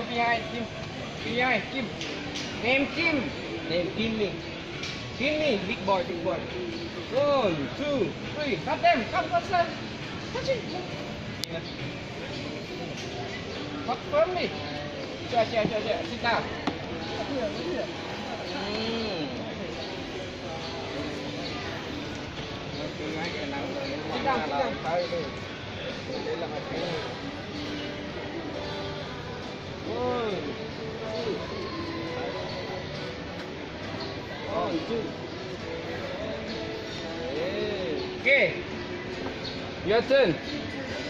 behind Kim. Behind Kim. Name Kim. Name Kim me. Kim me. Big boy, big boy. 1, 2, 3. Cut them. Come faster. Touch it. Cut firmly. Sit down. Sit down. Đây là một cái. Okay. Your turn.